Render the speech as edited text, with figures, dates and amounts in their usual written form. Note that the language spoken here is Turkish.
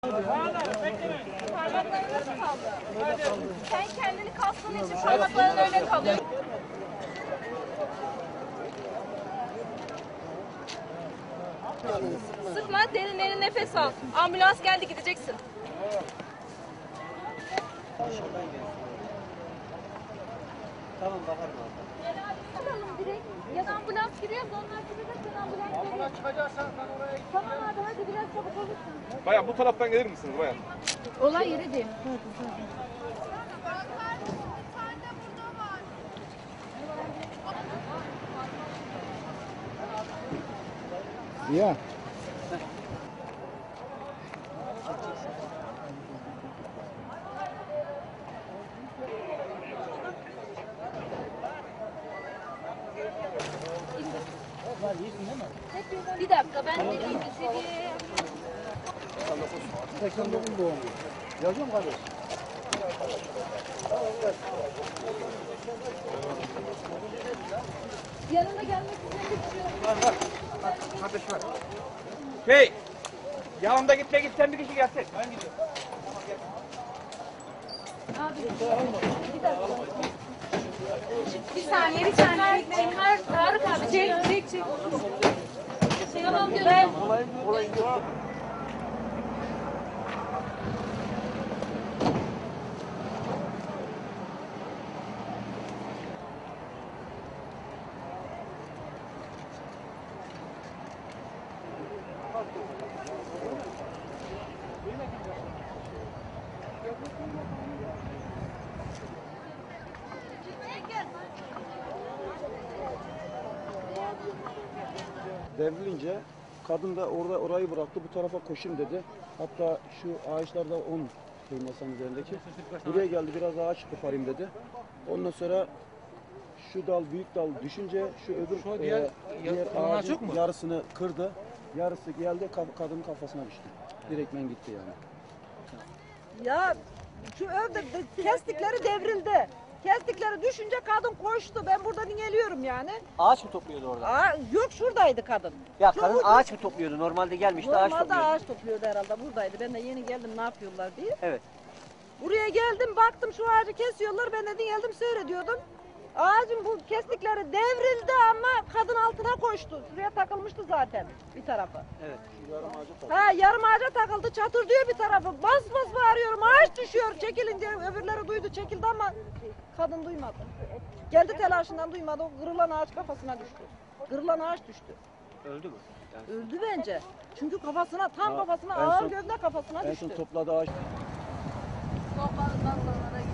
Parmakların nasıl kaldı? Sen kendini kastığın için parmakların öyle kalıyor. Sıkma, derin derin nefes al. Ambulans geldi, gideceksin. Tamam bakarım abi. Tamam direkt. Ya da ambulans giriyor, onlar çıkacak, sen ambulans geliyor. Ambulans çıkacaksan sen oraya git. Tamam abi, hadi biraz çabuk olursun. Bayan bu taraftan gelir misiniz bayan? Olay yeri değil. Ya. Bir dakika, ben de iyiyim. Seviye. 89 doğumlu. Yazıyor mu kardeş? Yanımda gelmek isteyen bir Kardeş var. Hey! Yanımda gitmek isteyen bir kişi gelsin. Ben gidiyorum. abi. Bir dakika. Bir saniye, bir saniye. Tarık abi, çek. Tamam, ben. Devrilince kadın da orayı bıraktı, bu tarafa koşayım dedi. Hatta şu ağaçlarda 10 masanın üzerindeki. Buraya geldi, biraz ağaç koparayım dedi. Ondan sonra şu dal, büyük dal düşünce şu öbür diğer ağacın yarısını kırdı. Yarısı geldi, kadının kafasına düştü. Direktmen gitti yani. Ya şu evde kestikleri devrildi. Kestikleri düşünce kadın koştu. Ben buradan geliyorum yani. Ağaç mı topluyordu orada? Yok şuradaydı kadın. Ya Şu kadın burada- ağaç mı topluyordu? Normalde gelmişti ağaç Normalde topluyordu. ağaç topluyordu herhalde buradaydı. Ben de yeni geldim ne yapıyorlar diye. Evet. Buraya geldim baktım şu ağacı kesiyorlar. Ben de geldim seyrediyordum. Ağacın bu kestikleri devrildi ama kadın altına koştu. Şuraya takılmıştı zaten bir tarafı. Evet. Yarım ağaca takıldı, çatır diyor bir tarafı. Bas bas bağırıyorum, ağaç düşüyor. Çekilin diye öbürleri duydu, çekildi ama kadın duymadı. Geldi telaşından duymadı, o kırılan ağaç kafasına düştü. Kırılan ağaç düştü. Öldü mü? Yani Öldü bence. Çünkü kafasına, tam kafasına, en ağır son- gövde kafasına En düştü. son topladı ağaç. Babadan